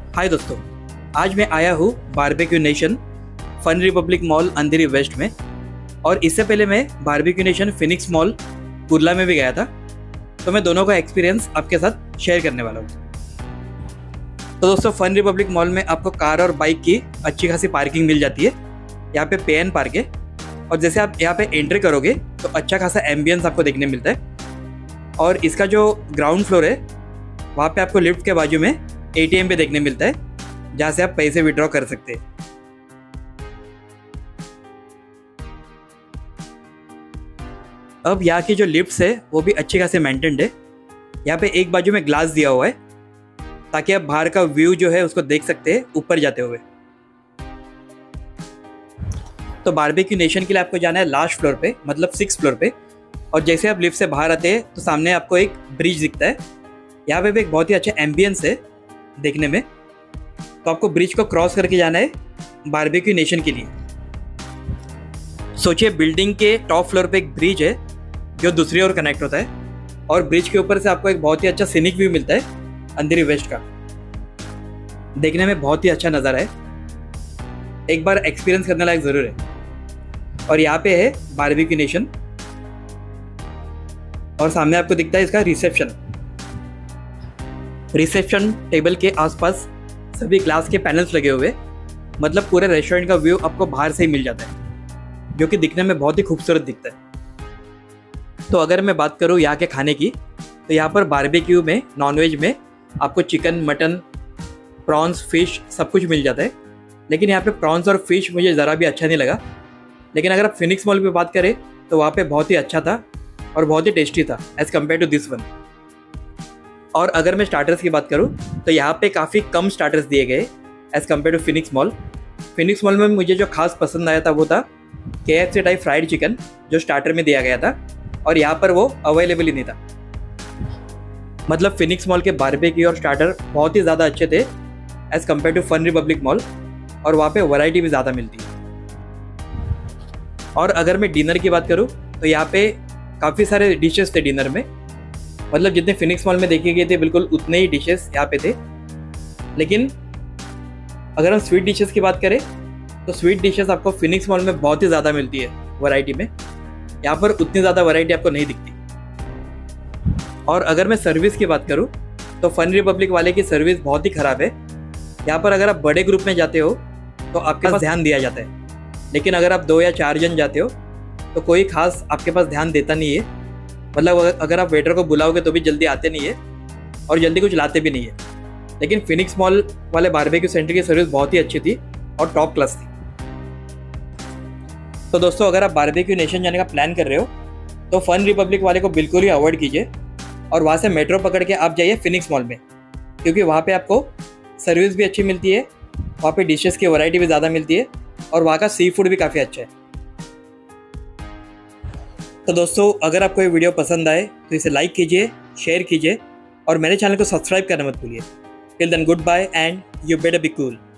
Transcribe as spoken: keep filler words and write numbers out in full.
हाय दोस्तों, आज मैं आया हूँ Barbeque Nation Fun Republic mall Andheri west में। और इससे पहले मैं Barbeque Nation Phoenix mall Kurla में भी गया था, तो मैं दोनों का एक्सपीरियंस आपके साथ शेयर करने वाला हूँ। तो दोस्तों, फन रिपब्लिक मॉल में आपको कार और बाइक की अच्छी खासी पार्किंग मिल जाती है। यहाँ पे पे एंड पार्क है, और जैसे आप यहाँ पे एंट्री करोगे तो अच्छा खासा एम्बियंस आपको देखने मिलता है। और इसका जो ग्राउंड फ्लोर है वहाँ पे आपको लिफ्ट के बाजू में ए टी एम पे देखने मिलता है, जहाँ से आप पैसे विड्रॉ कर सकते हैं। अब यहाँ की जो लिफ्ट्स है वो भी अच्छी खासे मेंटेन्ड है। यहाँ पे एक बाजू में ग्लास दिया हुआ है ताकि आप बाहर का व्यू जो है उसको देख सकते हैं ऊपर जाते हुए। तो बारबेक्यू नेशन के लिए आपको जाना है लास्ट फ्लोर पे, मतलब सिक्स फ्लोर पे। और जैसे आप लिफ्ट से बाहर आते हैं तो सामने आपको एक ब्रिज दिखता है। यहाँ पे भी एक बहुत ही अच्छा एम्बियंस है देखने में। तो आपको ब्रिज को क्रॉस करके जाना है बारबेक्यू नेशन के लिए। सोचिए, बिल्डिंग के टॉप फ्लोर पे एक ब्रिज है जो दूसरी ओर कनेक्ट होता है, और ब्रिज के ऊपर से आपको एक बहुत ही अच्छा सीनिक व्यू मिलता है अंधेरी वेस्ट का। देखने में बहुत ही अच्छा नज़ारा है, एक बार एक्सपीरियंस करने लायक ज़रूर है। और यहाँ पे है बारबेक्यू नेशन, और सामने आपको दिखता है इसका रिसेप्शन। रिसेप्शन टेबल के आसपास सभी ग्लास के पैनल्स लगे हुए, मतलब पूरे रेस्टोरेंट का व्यू आपको बाहर से ही मिल जाता है, जो कि दिखने में बहुत ही खूबसूरत दिखता है। तो अगर मैं बात करूँ यहाँ के खाने की, तो यहाँ पर बारबेक्यू में नॉनवेज में आपको चिकन, मटन, प्रॉन्स, फिश सब कुछ मिल जाता है। लेकिन यहाँ पे प्रॉन्स और फिश मुझे ज़रा भी अच्छा नहीं लगा। लेकिन अगर आप फिनिक्स मॉल पे बात करें तो वहाँ पे बहुत ही अच्छा था और बहुत ही टेस्टी था as compare to this one. और अगर मैं स्टार्टर्स की बात करूँ तो यहाँ पे काफ़ी कम स्टार्टर्स दिए गए as compare to Phoenix mall. Phoenix mall में मुझे जो खास पसंद आया था वो था K F C type fried chicken, जो स्टार्टर में दिया गया था, और यहाँ पर वो अवेलेबल ही नहीं था। मतलब फिनिक्स मॉल के बारबेक्यू और स्टार्टर बहुत ही ज़्यादा अच्छे थे as compare to Fun Republic mall, और वहाँ पे वैरायटी भी ज़्यादा मिलती है। और अगर मैं डिनर की बात करूँ तो यहाँ पे काफ़ी सारे डिशेस थे डिनर में। मतलब जितने फिनिक्स मॉल में देखे गए थे बिल्कुल उतने ही डिशेस यहाँ पे थे। लेकिन अगर हम स्वीट डिशेस की बात करें तो स्वीट डिशेस आपको फिनिक्स मॉल में बहुत ही ज़्यादा मिलती है वैरायटी में। यहाँ पर उतनी ज़्यादा वैरायटी आपको नहीं दिखती। और अगर मैं सर्विस की बात करूँ तो फन रिपब्लिक वाले की सर्विस बहुत ही ख़राब है। यहाँ पर अगर आप बड़े ग्रुप में जाते हो तो आपके पास ध्यान दिया जाता है, लेकिन अगर आप दो या चार जन जाते हो तो कोई खास आपके पास ध्यान देता नहीं है। मतलब अगर आप वेटर को बुलाओगे तो भी जल्दी आते नहीं है और जल्दी कुछ लाते भी नहीं है। लेकिन फिनिक्स मॉल वाले बारबेक्यू सेंटर की सर्विस बहुत ही अच्छी थी और टॉप क्लास थी। तो दोस्तों, अगर आप बारबेक्यू नेशन जाने का प्लान कर रहे हो तो फन रिपब्लिक वाले को बिल्कुल ही अवॉइड कीजिए, और वहाँ से मेट्रो पकड़ के आप जाइए फिनिक्स मॉल में, क्योंकि वहाँ पे आपको सर्विस भी अच्छी मिलती है, वहाँ पे डिशेस की वैरायटी भी ज़्यादा मिलती है, और वहाँ का सी फूड भी काफ़ी अच्छा है। तो दोस्तों, अगर आपको ये वीडियो पसंद आए तो इसे लाइक कीजिए, शेयर कीजिए, और मेरे चैनल को सब्सक्राइब करना मत भूलिए। Till then, good bye and you better be cool.